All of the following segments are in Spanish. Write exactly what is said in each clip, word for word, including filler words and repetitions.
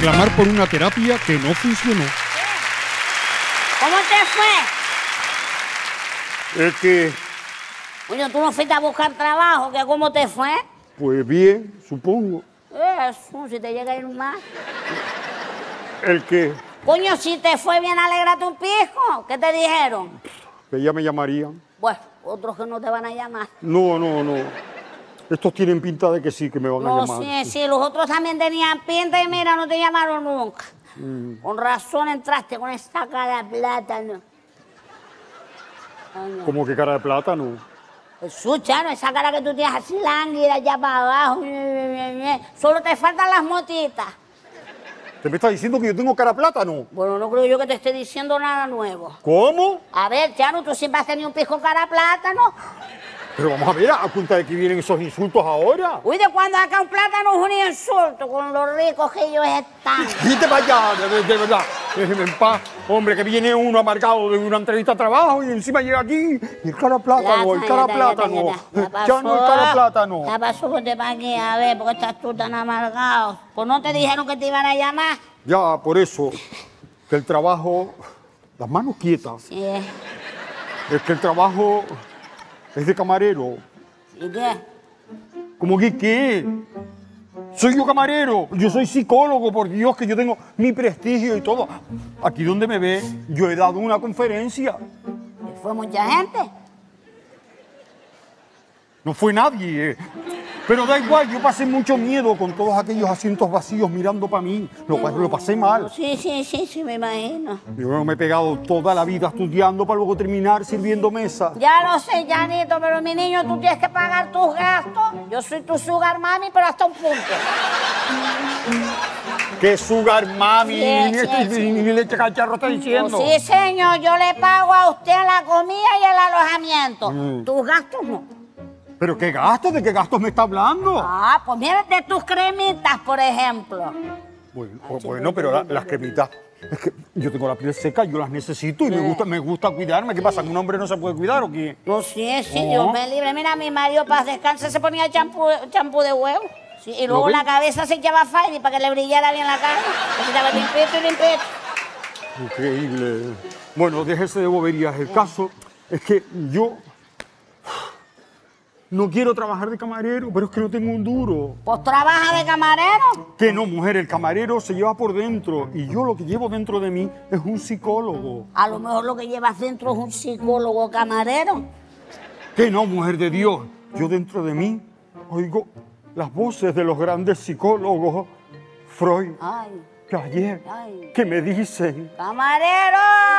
reclamar por una terapia que no funcionó. ¿Cómo te fue? Es que, Coño, tú no fuiste a buscar trabajo, ¿que cómo te fue? pues bien, supongo. Eso, si te llega a ir más. El que, Coño, si te fue bien, alégrate un pisco. ¿Qué te dijeron? que ya me llamarían. Bueno, otros que no te van a llamar. No, no, no. Estos tienen pinta de que sí, que me van a No, llamar. sí, sí, los otros también tenían pinta y mira, no te llamaron nunca. Mm. Con razón entraste con esta cara de plátano. Coño. ¿Cómo que cara de plátano? Escucha, ¿no? Esa cara que tú tienes así lánguida allá para abajo. Solo te faltan las motitas. ¿Te me estás diciendo que yo tengo cara de plátano? Bueno, no creo yo que te esté diciendo nada nuevo. ¿Cómo? A ver, Chano, tú siempre has tenido un pisco cara de plátano. Pero vamos a ver, ¿a cuenta de que vienen esos insultos ahora? Uy, de cuando acá un plátano es un insulto con lo ricos que ellos están. Quítate para allá, de, de verdad. Déjeme en paz. Hombre, que viene uno amargado de una entrevista de trabajo y encima llega aquí y el cara de plátano, el cara de plátano. Ya no el cara de plátano. Ya pasó, ponte para aquí, a ver, ¿por qué estás tú tan amargado? Pues no te dijeron que te iban a llamar. Ya, por eso, que el trabajo, las manos quietas. Sí. Es que el trabajo es de camarero. ¿Y qué? ¿Cómo que qué? Soy yo camarero, yo soy psicólogo, por Dios, que yo tengo mi prestigio y todo. Aquí donde me ve, yo he dado una conferencia. ¿Y fue mucha gente? No fue nadie, eh. Pero da igual, yo pasé mucho miedo con todos aquellos asientos vacíos mirando para mí. Lo, lo pasé mal. Sí, sí, sí, sí, me imagino. Yo me he pegado toda la vida estudiando para luego terminar sirviendo mesa. Ya lo sé, Janito, pero mi niño, tú tienes que pagar tus gastos. Yo soy tu sugar mami, pero hasta un punto. ¿Qué sugar mami? Sí, Ni, sí, este- sí. ni- ni leche cacharro está diciendo. Sí, señor, yo le pago a usted la comida y el alojamiento. Mm. Tus gastos no. ¿Pero qué gastos? ¿De qué gastos me está hablando? Ah, pues mira de tus cremitas, por ejemplo. Bueno, bueno, pero la- las cremitas, es que yo tengo la piel seca, yo las necesito y me gusta, me gusta cuidarme. ¿Qué pasa? ¿Que un hombre no se puede cuidar o qué? No, sí, sí, Oh. Dios me libre. Mira, mi marido para descansar se ponía champú, champú de huevo. Sí, y luego ¿Lo en la ves? cabeza se echaba Fairy para que le brillara bien la cara. Así estaba limpito y limpito. Increíble. Bueno, déjese de boberías. El caso es que yo no quiero trabajar de camarero, pero es que no tengo un duro. Pues trabaja de camarero. Que no, mujer, el camarero se lleva por dentro y yo lo que llevo dentro de mí es un psicólogo. A lo mejor lo que llevas dentro es un psicólogo camarero. Que no, mujer de Dios. Yo dentro de mí oigo las voces de los grandes psicólogos, Freud, Ay, Piaget, ay. que me dicen... ¡Camarero!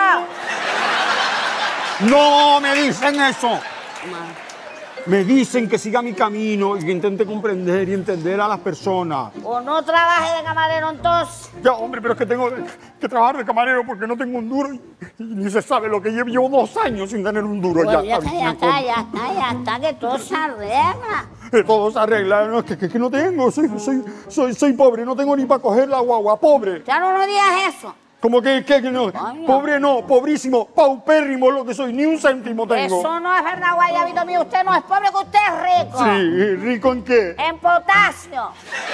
¡No me dicen eso! Ma- Me dicen que siga mi camino y que intente comprender y entender a las personas. O no trabaje de camarero entonces. Ya, hombre, pero es que tengo que trabajar de camarero porque no tengo un duro y, y ni se sabe lo que llevo. Llevo dos años sin tener un duro. Bueno, ya, ya está, ya está, ya está, ya está, que todo se arregla. Eh, Todo se arregla. No, es que, que, que no tengo. Soy, soy, soy, soy pobre. No tengo ni para coger la guagua. Pobre. Ya no, no digas eso. Como que, que, que no. Coño. Pobre no. Pobrísimo. Paupérrimo lo que soy. Ni un céntimo tengo. Eso no es verdad, guayabito mío. Usted no es pobre, que usted es rico. Sí. ¿Rico en qué? En potasio.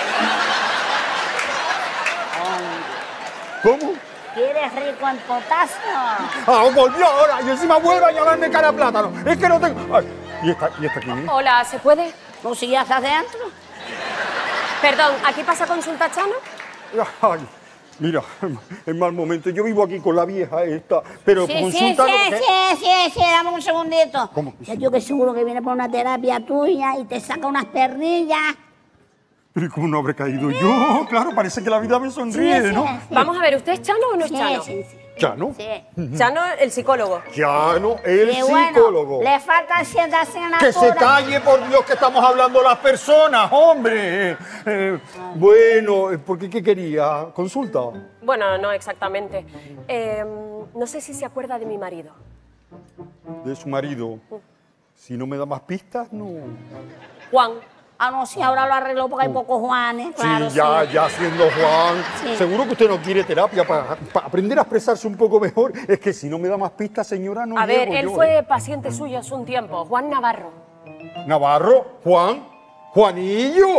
¿Cómo? ¿Quieres rico en potasio? Ah, volvió ahora. Y encima vuelve a llamarme cara de plátano. Es que no tengo... Ay, ¿y esta, y esta aquí? Hola, ¿se puede? ¿No si ya estás dentro? Perdón, ¿aquí pasa consulta, Chano? Ay, mira, en mal momento. Yo vivo aquí con la vieja esta, pero Sí, sí, consulta... sí, lo que- sí, sí, sí, dame un segundito. ¿Cómo que Ya sí? yo que seguro que viene por una terapia tuya y te saca unas perrillas. Pero ¿y cómo no habré caído yo? Claro, parece que la vida me sonríe, Sí, sí, ¿no? sí. Vamos a ver, ¿usted es Chano o no es Sí, Chano? sí, sí. Ya, ¿no? Sí. Chano, el psicólogo. Ya, ¿no? El Sí, bueno, psicólogo. le faltan siete asignaturas. Que se calle, por Dios, que estamos hablando las personas, hombre. Eh, bueno, ¿por qué qué quería? ¿Consulta? Bueno, no exactamente. Eh, no sé si se acuerda de mi marido. De su marido. Si no me da más pistas, no. Juan. Ah, no, sí, ahora lo arregló porque hay pocos Juanes, claro. sí, ya, sí. ya siendo Juan. Sí. Seguro que usted no quiere terapia para, para aprender a expresarse un poco mejor. Es que si no me da más pistas, señora, no A ver, llego él yo, fue ¿eh? paciente suyo hace un tiempo, Juan Navarro. Navarro, Juan, Juanillo.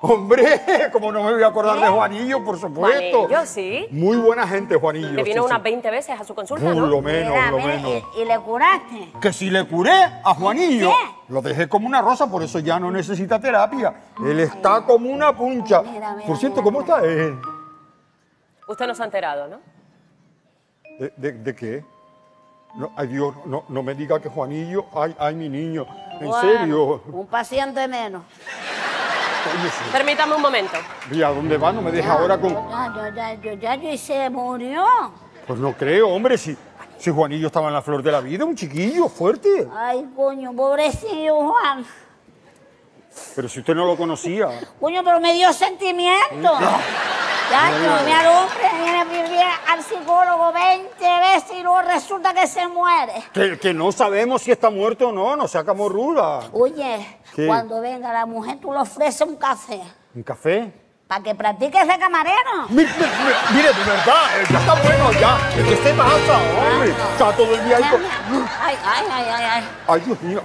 Hombre, como no me voy a acordar de Juanillo, por supuesto. Juanillo, sí. Muy buena gente, Juanillo. Le vino sí, unas sí. veinte veces a su consulta, Por ¿no? lo menos, Mira, lo mira, menos. y, y le curaste. Que si le curé a Juanillo, ¿Qué? lo dejé como una rosa, por eso ya no necesita terapia. Él está como una puncha. Mira, mira, Por cierto, mira, ¿cómo mira. está él? Usted no se ha enterado, ¿no? ¿De, de- de qué? No, ay Dios, no, no me diga que Juanillo, ay, ay, mi niño, en Bueno, serio. Un paciente menos. Oye, sí. Permítame un momento. ¿Y a dónde va? No me deja ahora con... Ya, ya, ya, ya, ya, ya, y se murió. Pues no creo, hombre, si, si Juanillo estaba en la flor de la vida, un chiquillo fuerte. Ay, coño, pobrecillo Juan. Pero si usted no lo conocía. Coño, pero me dio sentimiento. Ya, yo, mi hombre viene a vivir al psicólogo veinte veces y luego resulta que se muere. Que, que no sabemos si está muerto o no, no sea camorruda. Oye, ¿Qué? cuando venga la mujer, tú le ofreces un café ¿Un café? para que practiques de camarero. Mire, mire, mire, de verdad, eh, ya está bueno, ya. ¿Qué se pasa, hombre? Está todo el día ahí con... Ay, ay, ay, ay, ay. Ay, Dios mío.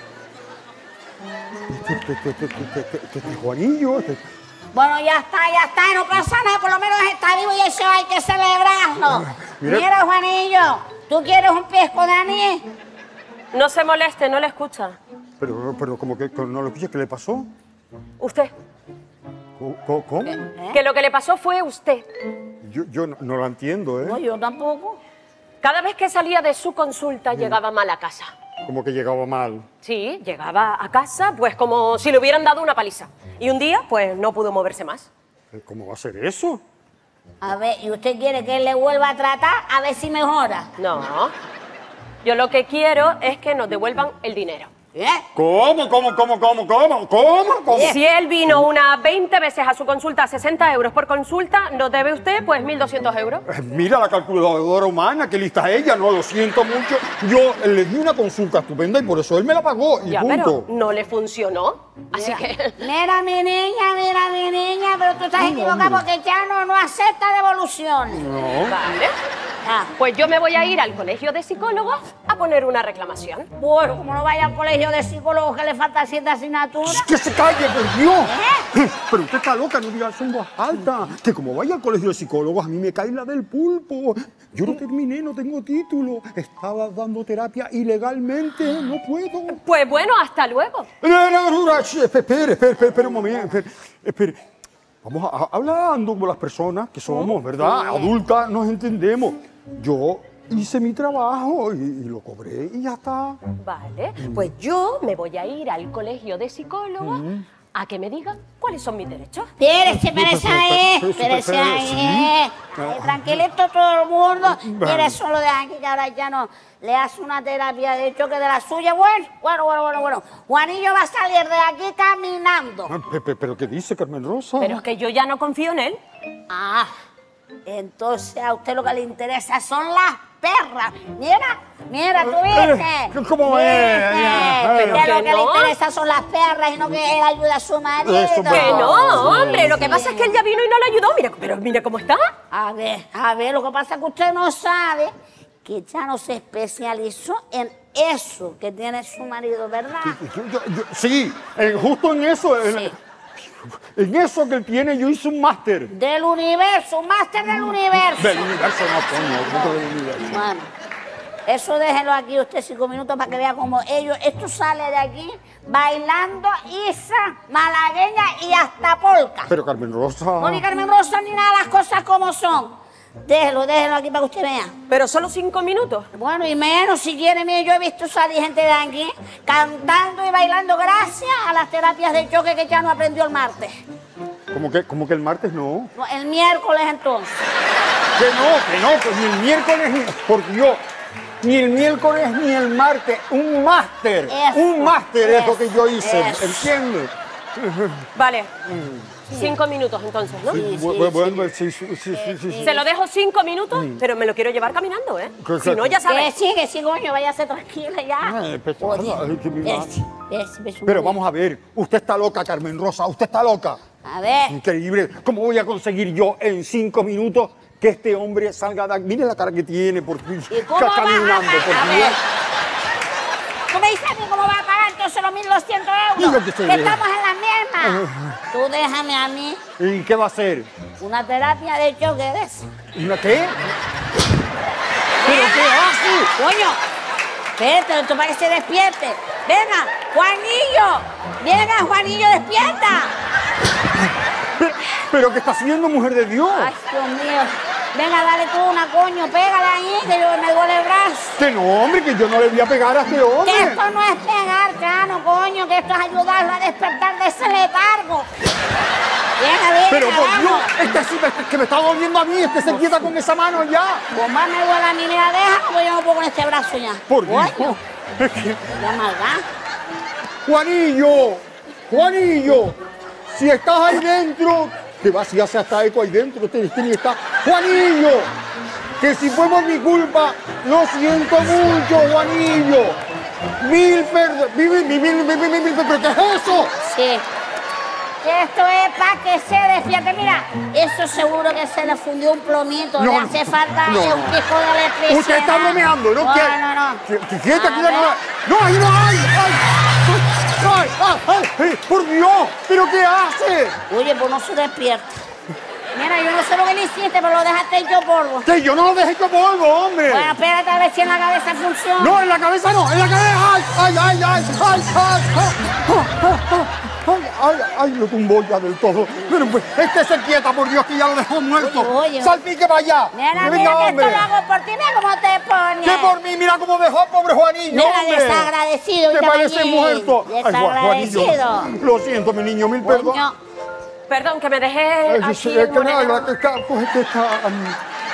Este, este, este, este, este, este, este, este Juanillo, este... Bueno, ya está, ya está, no pasa nada, por lo menos está vivo y eso hay que celebrarlo. Mira. Mira, Juanillo, ¿tú quieres un pisco de anís? No se moleste, no le escucha. Pero, pero como que que no lo escuché, ¿qué le pasó? Usted. ¿Cómo? cómo- cómo? ¿Eh? Que lo que le pasó fue usted. Yo, yo no, no lo entiendo, No, ¿eh? yo tampoco. Cada vez que salía de su consulta llegaba mal a casa. Como que llegaba mal. Sí, llegaba a casa pues como si le hubieran dado una paliza. Y un día pues no pudo moverse más. ¿Cómo va a ser eso? A ver, ¿y usted quiere que él le vuelva a tratar? A ver si mejora. No. Yo lo que quiero es que nos devuelvan el dinero. ¿Eh? ¿Cómo, cómo, cómo, cómo, cómo, cómo, cómo? Si él vino unas veinte veces a su consulta, sesenta euros por consulta, nos debe usted pues mil doscientos euros. Eh, Mira la calculadora humana, qué lista es ella, no lo siento mucho. Yo le di una consulta estupenda y por eso él me la pagó y Ya, punto. pero no le funcionó. Así que... Mira, mi niña, mira, mi niña, pero tú estás equivocada porque ya no, no acepta devoluciones. No. Vale. Ah, Pues yo me voy a ir al colegio de psicólogos a poner una reclamación. bueno, como no vaya al colegio de psicólogos que le falta cierta asignatura. ¡Que se calle, por Dios! ¿Eh? Pero usted está loca, no diga eso en voz alta. Que como vaya al colegio de psicólogos, a mí me cae la del pulpo. Yo no terminé, no tengo título. Estaba dando terapia ilegalmente, no puedo. Pues bueno, hasta luego. No, no, no, no, ch- espere, espere, espere, espere un momento. Espere, espere. Vamos a, a- hablando como las personas que somos, ¿verdad? Adultas, nos entendemos. Yo hice mi trabajo y, y lo cobré y ya está. Vale, pues yo me voy a ir al colegio de psicólogos a que me digan cuáles son mis derechos. Espérese, espérese ahí, Pero, pero, espérese pero, ahí. sí. Ahí, tranquilito todo el mundo. Vale. Mire, solo de aquí que ahora ya no le hace una terapia de choque de la suya. Bueno, bueno, bueno, bueno, bueno. Juanillo va a salir de aquí caminando. Ah, pe- pe- ¿Pero qué dice Carmen Rosa? Pero es que yo ya no confío en él. Ah, entonces a usted lo que le interesa son las perras. Mira, mira, tú viste. Eh, ¿cómo es? ¿Viste? Pero Que que lo que le no. interesa son las perras y no que él ayude a su marido. Eso, Que Ah, no, sí, hombre, lo que sí. pasa es que él ya vino y no le ayudó. Mira, pero mira cómo está. A ver, a ver, lo que pasa es que usted no sabe que ya no se especializó en eso que tiene su marido, ¿verdad? Yo- yo- yo- sí, en- justo en eso, en, Sí. en eso que él tiene, yo hice un máster. Del universo, un máster del universo. Del universo, no, coño, no del universo. Bueno, eso déjelo aquí usted cinco minutos para que vea cómo ellos, esto sale de aquí bailando Isa, malagueña y hasta polka. Pero Carmen Rosa... No ni Carmen Rosa ni nada, las cosas como son. Déjelo, déjelo aquí para que usted vea. Pero solo cinco minutos. Bueno, y menos si quiere, mire, yo he visto salir gente de aquí cantando y bailando gracias a las terapias de choque que ya no aprendió el martes. ¿Cómo que, cómo que el martes no? No, el miércoles entonces. Que no, que no, que ni el miércoles, ni, por Dios, ni el miércoles ni el martes, un máster, Eso, un máster es lo eso, que yo hice, eso. ¿entiendes? Vale. Cinco minutos entonces, ¿no? Sí, Bu- sí, bu- sí. bueno, sí, sí, sí, sí, sí. Se lo dejo cinco minutos, pero me lo quiero llevar caminando, ¿eh? Que- Si no, ya Que sabes. sí, que sí, coño, váyase tranquila ya. Ay, pesada, ay, que mi madre. Espérese, espérese, espérese un Pero momento. vamos a ver, usted está loca, Carmen Rosa, usted está loca. A ver, Increíble. ¿Cómo voy a conseguir yo en cinco minutos que este hombre salga de aquí? Mire la cara que tiene, por fin. ¿y cómo va a caminando, pagar? por A Dios. ver. ¿Tú me dices a mí cómo va a pagar? entonces los mil doscientos ¿Y euros. lo que se Que ve? estamos en la misma. Tú déjame a mí ¿Y qué va a hacer? una terapia de choque de eso. ¿Una qué? ¿Pero qué hace? Coño, espérate, esto para que se despierte. Venga, Juanillo. Venga, Juanillo, despierta. ¿Pero, pero qué está haciendo, mujer de Dios? Ay, Dios mío. Venga, dale tú una, coño, pégale ahí, que yo me duele el brazo. Que no, hombre, que yo no le voy a pegar a este hombre. Que esto no es pegar, Chano, coño, que esto es ayudarlo a despertar de ese letargo. Venga, venga, Pero por Dios, vamos. este sí me, que me está doliendo a mí, este se quieta con esa mano ya. Pues más me duele a mí, mira, déjalo, pues yo no puedo con este brazo ya. Por Dios. Coño, Es que, qué maldad. Juanillo, Juanillo, si estás ahí dentro, que va si hace hasta eco ahí dentro, este, este ni está. Juanillo, que si fue por mi culpa, lo siento mucho, Juanillo. Mil perdón, mil, mil, mil, mil, mil, mil, mil, pero ¿qué es eso? Sí. Que esto es para que se despierte. Mira, eso seguro que se le fundió un plomito. No, le no, hace falta no, un no. pico de electricidad. Usted está bromeando, ¿no? No, ¿Qué? no, no. ¿Qué, qué, qué, qué, A qué, ver. no, no, ahí no hay. ¡Ay! ¡Ay! ¡Ay! ¡Ay! ¡Ay! ¡Por Dios! ¿Pero qué hace? Oye, pues no se despierta. Mira, yo no sé lo que le hiciste, pero lo dejaste hecho polvo. Que yo no lo dejé hecho polvo, hombre. Bueno, espérate a ver si en la cabeza funciona. No, en la cabeza no, en la cabeza. ¡Ay! ¡Ay! ¡Ay! ¡Ay! ¡Ay! ¡Ay! ¡Ay! ¡Ay! ¡Ay! ¡Ay! Lo tumbó ya del todo. Pero pues, este se quieta, por Dios, que ya lo dejó muerto. Oye, oye. ¡Salpique para allá! Mira, Venga, mira, que hombre. esto lo hago por ti. Mira cómo te pones. ¿Qué por mí? Mira cómo dejó, pobre Juanillo, Mira, hombre. desagradecido. Te ¿viste, parece Mañín? muerto. Ay, Juan- Juanillo. Desagradecido. Lo siento, mi niño, mil perdón. Coño. Perdón, que me dejé Ay, aquí sí, el es que monedero. nada, que está, pues, que está, um,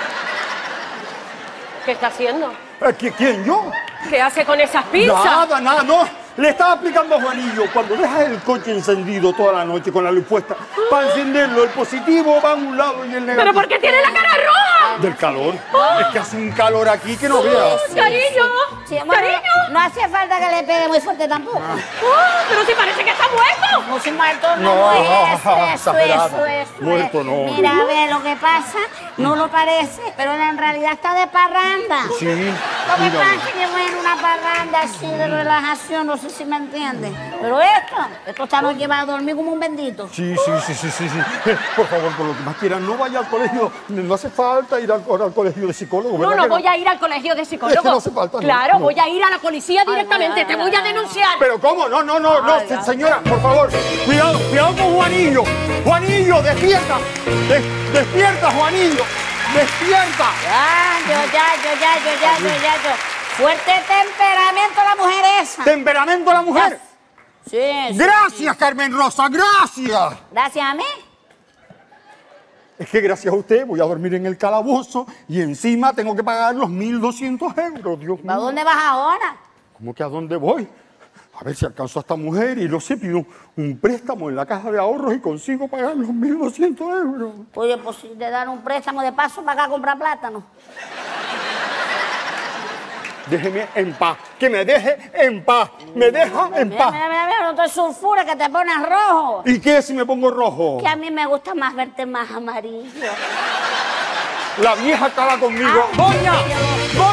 ¿Qué está haciendo? eh, ¿qui- ¿Quién, yo? ¿Qué hace con esas pinzas? Nada, nada, no. Le estaba explicando a Juanillo, cuando dejas el coche encendido toda la noche con la luz puesta, para encenderlo, el positivo va a un lado y el negativo. ¿Pero por qué tiene la cara roja? Del calor. Es que hace un calor aquí que no veas. Cariño, Sí, bueno, cariño. no hace falta que le pegue muy fuerte tampoco. Oh, pero si parece que está muerto. No, si muerto no, No, no es eso, eso, exagerada. eso, eso. Muerto no. Mira, a ver, lo que pasa, no lo parece, pero en realidad está de parranda. Sí, Lo que mira. pasa es que bueno, una parranda así de relajación, no sé si me entiendes. Pero esto, esto esta noche va a dormir como un bendito. Sí, sí, sí, sí, sí, sí. Eh, Por favor, por lo que más quieran, no vaya al colegio. No hace falta ir al, al colegio de psicólogo, No, ¿verdad no que voy a ir al colegio de psicólogo. Es que no hace falta, no, Claro, no. voy a ir a la policía directamente. ay, Te ay, voy a ay, ay. denunciar. Pero ¿cómo? No, no, no, no, Ay, se- ay. señora, por favor, cuidado, cuidado con Juanillo. Juanillo, despierta. Des- despierta, Juanillo. Despierta. Ya, yo, ya, yo, ya, yo, ya, yo, ya, yo. Fuerte temperamento la mujer esa. Temperamento de la mujer. Sí, sí. Gracias, Carmen Rosa, gracias. Gracias a mí. Es que gracias a usted voy a dormir en el calabozo y encima tengo que pagar los mil doscientos euros, Dios ¿A mío. dónde vas ahora? ¿Cómo que a dónde voy? A ver si alcanzo a esta mujer y no sé, pido un préstamo en la caja de ahorros y consigo pagar los mil doscientos euros. Oye, pues si te dan un préstamo de paso para acá a comprar plátano. Déjeme en paz, que me deje en paz, me deja en Mira, paz. mira, mira, mira, no te sulfura que te pones rojo. ¿Y qué si me pongo rojo? Que a mí me gusta más verte más amarillo. La vieja acaba conmigo. Ay, ¡Doña! Dios.